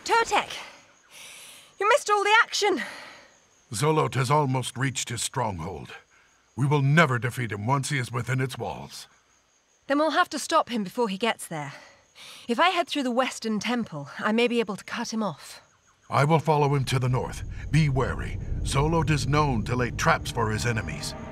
Totec! You missed all the action! Zolot has almost reached his stronghold. We will never defeat him once he is within its walls. Then we'll have to stop him before he gets there. If I head through the Western Temple, I may be able to cut him off. I will follow him to the north. Be wary. Zolot is known to lay traps for his enemies.